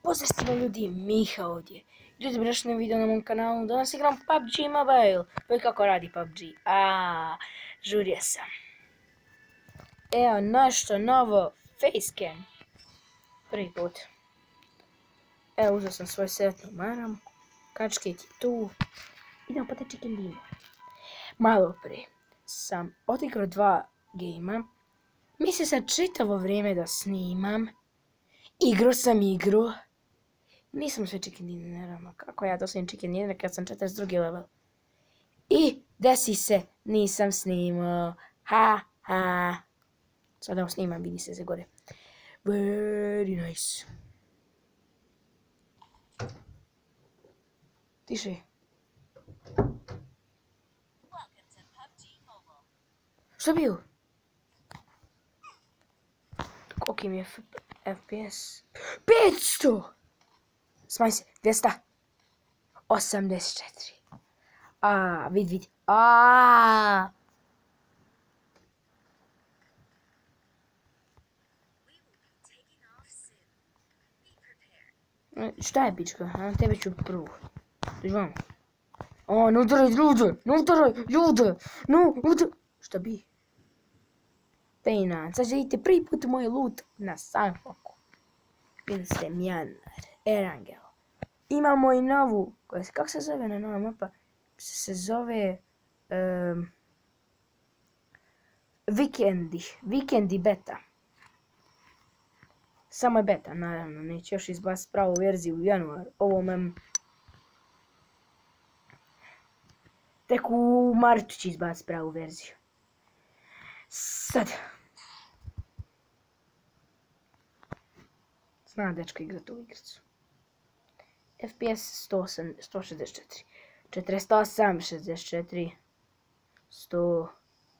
Pozdrav svima ljudi, Miha ovdje. Ljudi, brašni video na mom kanalu. Danas igram PUBG Mobile. Pa kako radi PUBG? Žurio sam. Evo nešto novo facecam. Prvi put. Evo uzeo sam svoj setnu maram. Kačket je tu. Idemo pa te chicken dinner. Malo pre sam odigrao 2 gejma. Mislio sam čitavo vrijeme da snimam. Igrao sam igru. Nisam sve chicken dinnerama. Kako ja dosajem chicken dinner kad sam 42. level? I desi se, nisam snimao. Sada ovo snimam, vidi se gore. Very nice. Tiše. Što bio? Koliki mi je FPS? 500! Smanj se, 284. Vidi. Šta je, pička? Tebe ću prvu. Dođi vamo. Ne udaraj ljude! Šta bi? Pejnan, sad želite prvi put moj loot na Sanhoku. Bili ste Mjanar, Erangel. Imamo i novu, kako se zove na nova mapa? Se zove Vikendi beta. Samo je beta, naravno, neće još izbaciti pravu verziju u januaru. Tek u martu će izbaciti pravu verziju. Sad. Zna dečka igrat ovu igricu. FPS 164. 48, 64. 100.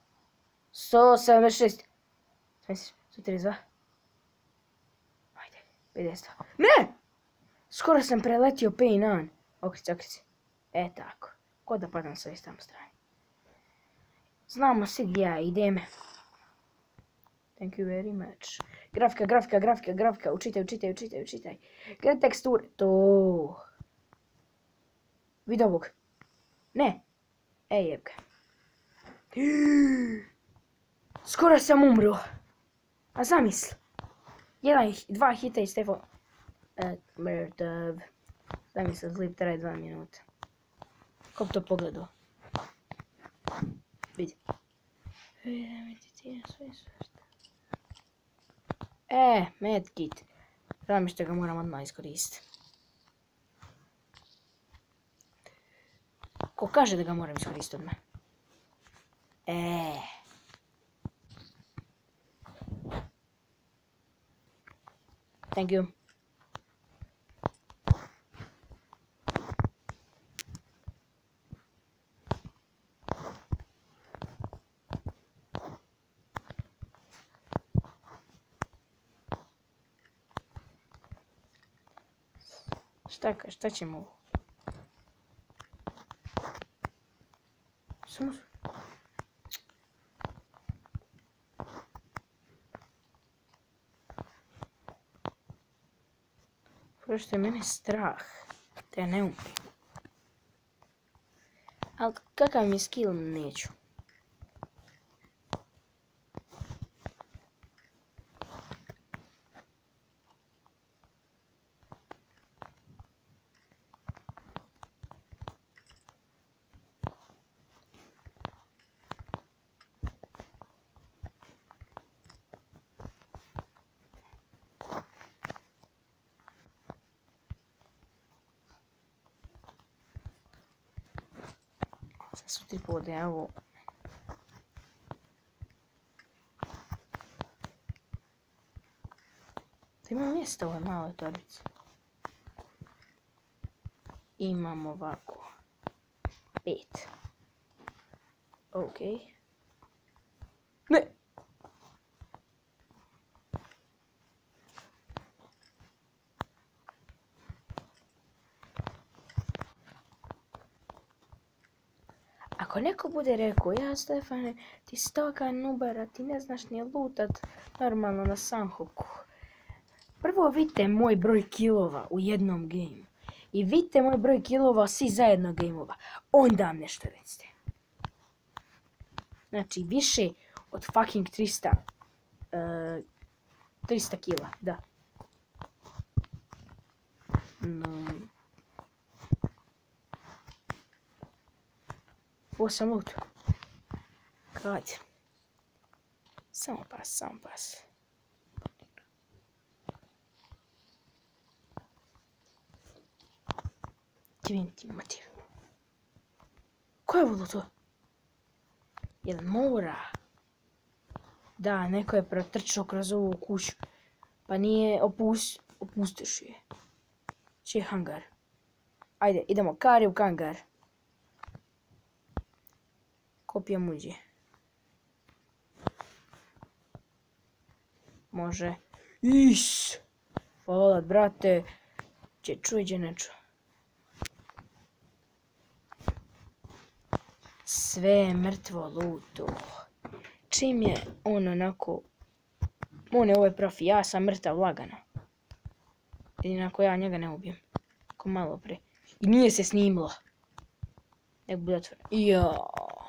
176. 132. Ajde, 50. Ne! Skoro sam preletio Pejnan. Okrici. Tako. Ko da padam s ove tamo strane. Znamo svi gdje ja idem. Thank you very much. Grafika. Učitaj. Gledaj teksture. To. Vid ovog. Ne. Jeb ga. Skoro sam umro. A zamisli. 2 hita i Stefan. Mrtav. Zamisli, klip traje 2 minuta. Ko bi to pogledao? Vidi. Medkit. Žao mi što ga moram odmah iskoristiti. Ko kaže da ga moram iskoristiti odmah? Thank you. Šta ćemo ovo? Samo... Što je mene strah, da ja ne umrim. Ali kakav mi je skill, neću. Sad su ti pode, evo. Da ima mjesta u ovoj maloj torbici. Imam ovako. 5. Okej. Ne! Ako neko bude rekao, ja Stefane, ti si toga nubara, ti ne znaš ni lutat normalno na Sanhoku. Prvo vidite moj broj kilova u jednom gameu. I vidite moj broj kilova svi zajedno gameova. Onda vam nešto recite. Znači, više od fucking 300 kila, da. Ovo sam luto. Kad? Samo pas. Jebemti mater. Ko je ovo to? Jedan mora. Da, neko je protrčao kroz ovu kuću. Pa nije opustiš je. Če je hangar. Ajde, idemo kari u hangar. Kopija muđe. Može. Is! Hvala, brate. Če čuje, če ne čuje. Sve je mrtvo luto. Čim je on onako... On je ovaj profi, ja sam mrtav lagano. Jedinako ja njega ne ubijem. Ko malo pre. I nije se snimilo. Nek bude otvoreno. Jaaaa.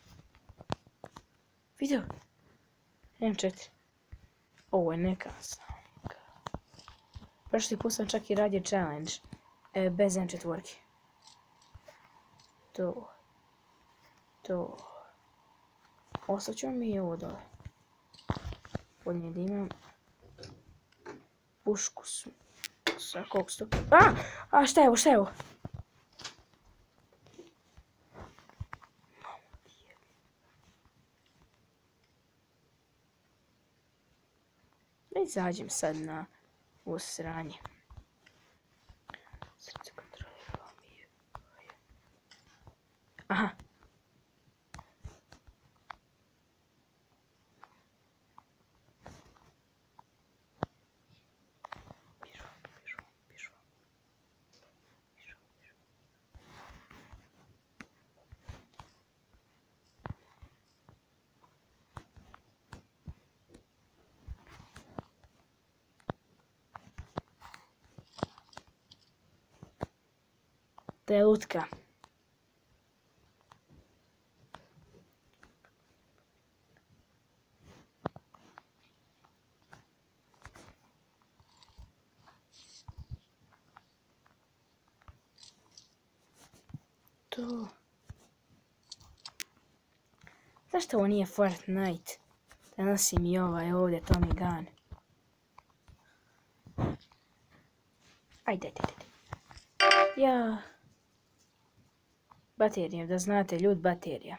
Vidio? M4. Ovo je neka samka. Prošli put sam čak i radio challenge. Bez M4. To. Ostaćemo mi i ovo dole. Bolje da imam pušku sa kog stopa. A šta je ovo? Da izađem sad na ovo sranje. Srce kontroliralo mi je. Aha. To je lutka. To. Zašto ovo nije Fortnite? Da nosim i ovaj ovdje Tommy Gun. Ajde. Ja. Baterija, da znate, ljud baterija.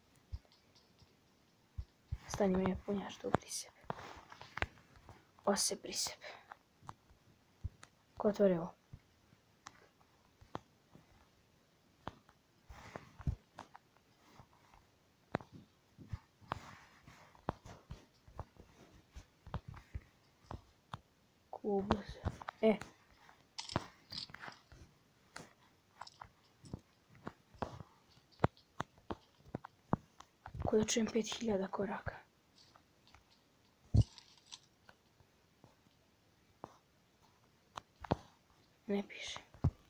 Stani me punjaš tu pri sebe. Ose pri sebe. Ko otvori ovo? Kubus. Ko da čujem 5000 koraka. Ne piše.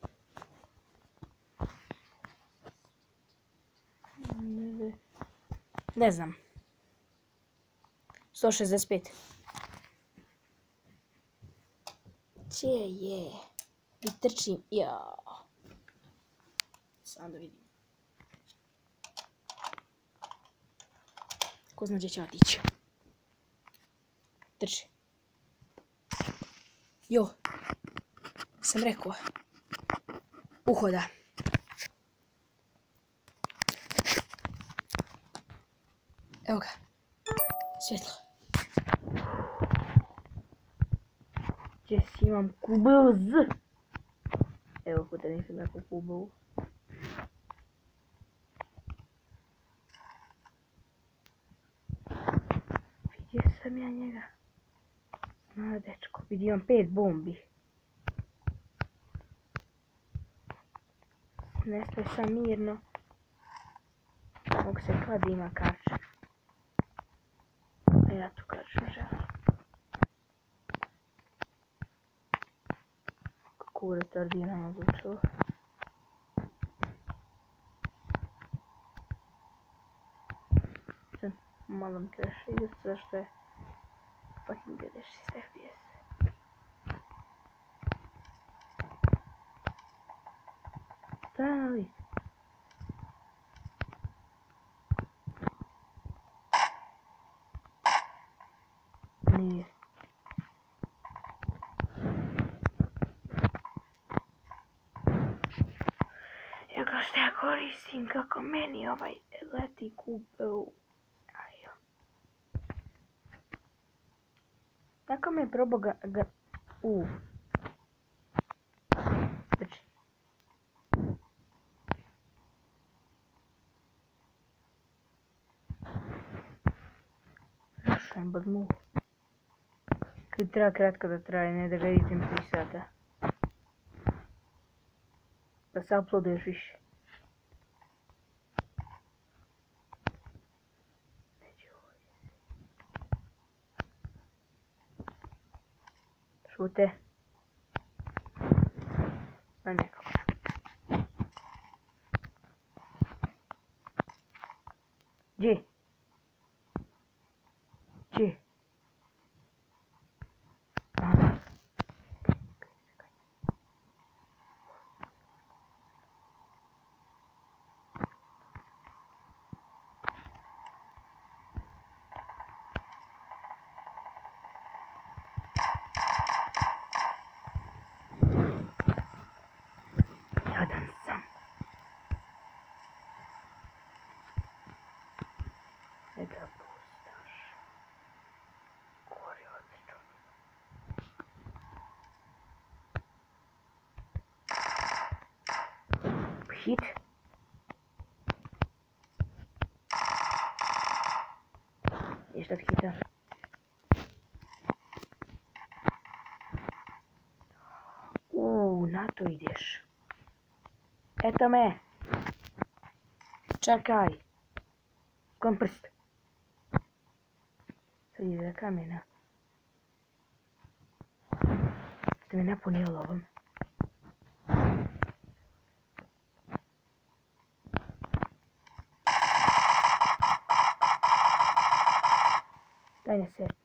Ne znam. 165. Če je? I trčim. Jao. Sam da vidim. Ko zna gdje će otići. Trči. Jo. Sam rekao. Uhoda. Evo ga. Svjetlo. Gdje si imam QBU. Evo kuda nisam rekao QBU. Vidio sam ja njega. Zna dečko. Vidio imam 5 bombi. Nestoj sam mirno. Mogu se kladi ima karča. A ja tu karču želim. jako retardirano zvučilo. Sad malo mi kreše ide zašto je fucking 56 FPS. Šta je na lik? Nije. Evo što ja koristim kako meni ovaj leti QBU. Kako mi je probao ga... Znači... Zašto im badmu? Kad treba kratko da traje, ne da ga editim 3 sata. Da se uploaduješ više. Šute. A nekako. Gdje? Gdje? Aha. Jadan sam. Ne da pustaš. Gori odlično. Hit. Ješ dat hita? Na to ideš. Eto me. Čekaj. Kom prst. Sad ide da kamena. Da me napunio lovom. Daj ne se.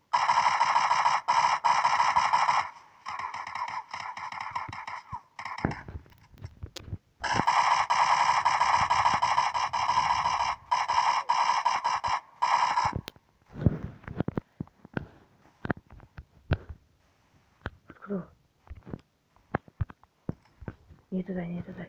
Nije to daj, nije to daj.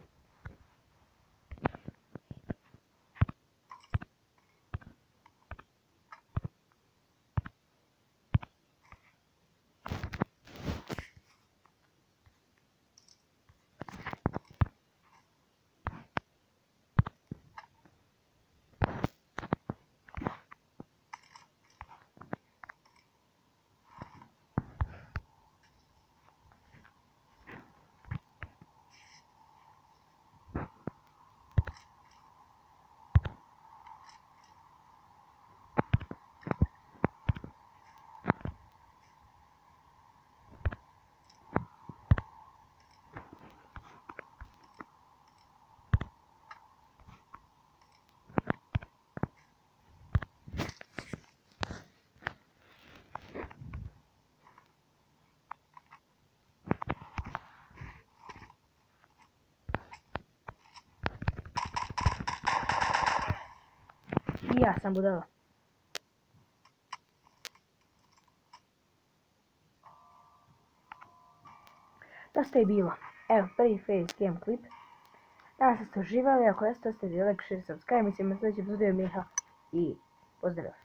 I ja sam budala. Dosta je bilo. Evo, prvi facecam klip. Danas ste uživali, ako jeste, ostavite like, share, subscribe, mislim na sljedećem epizodu Miha i pozdrav.